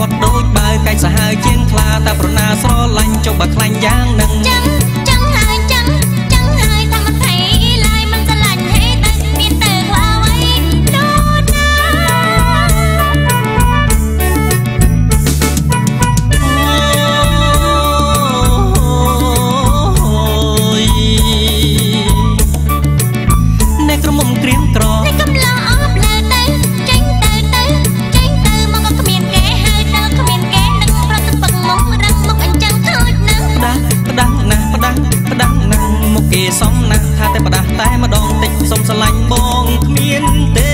ធាត់ដូចបើកាច់សាហាវជាងខ្លាតែប្រណាស្រឡាញ់ចុះបើខ្លាញ់យ៉ាងនឹងចឹងហើយតែមិនថៃឡើយមិនស្រឡាញ់ហេទៅមានទៅខ្វល់អ្វីដូចណាអ្នកក្រមុំក្រៀមក្រអ្នកកំឡោអបលើទៅចេញទៅមកក៏គ្មានគេហើយដល់គ្មានគេនឹងប្រត់ទឹកមុខរឹងមុខអញ្ចឹងខូចណាស់ផ្ដាស់ណាមុខគេសំណាស់ថាតែផ្ដាស់តែម្ដងតិចសុំស្រឡាញ់បងគ្មានទេ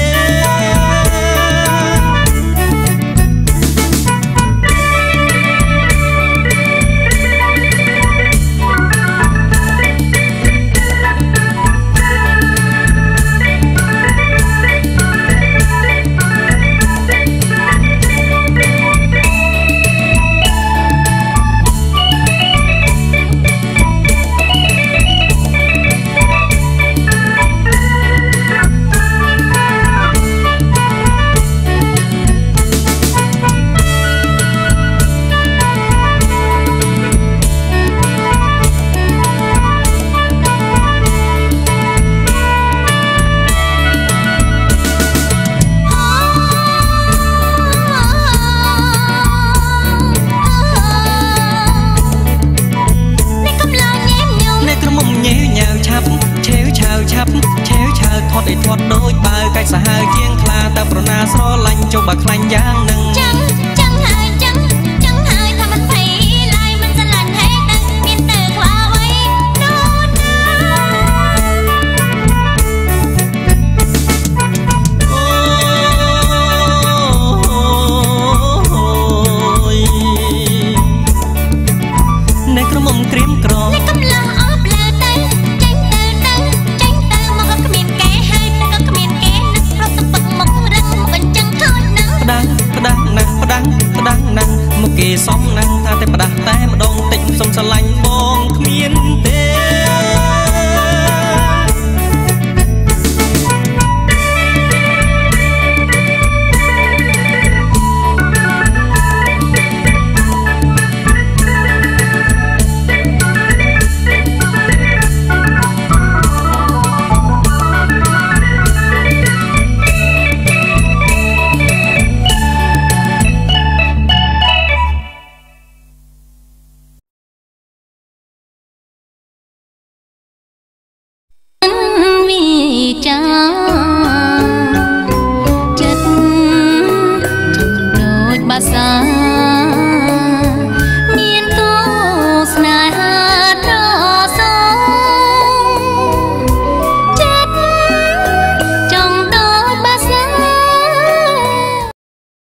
ធាត់ដូចបើកាច់សាហាវជាងខ្លាតែប្រណាស្រឡាញ់ចុះបើខ្លាញ់យ៉ាងនឹង